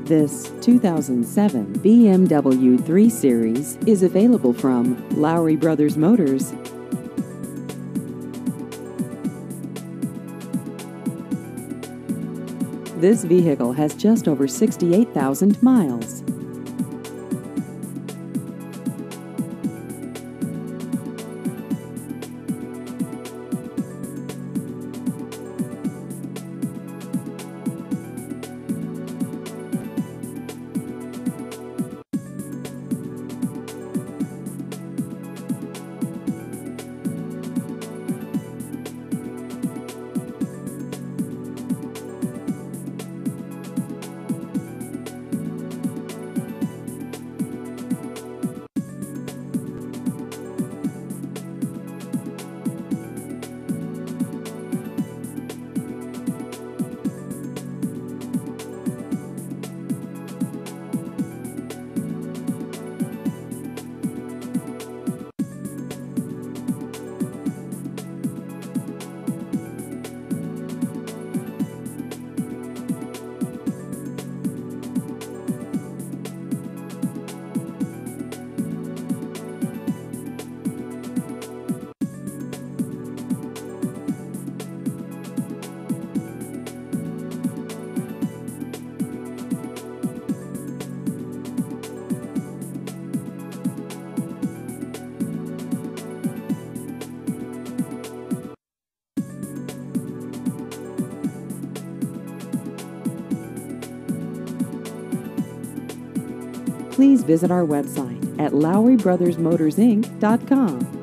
This 2007 BMW 3 Series is available from Lowry Brothers Motors. This vehicle has just over 68,000 miles. Please visit our website at LowryBrothersMotorsInc.com.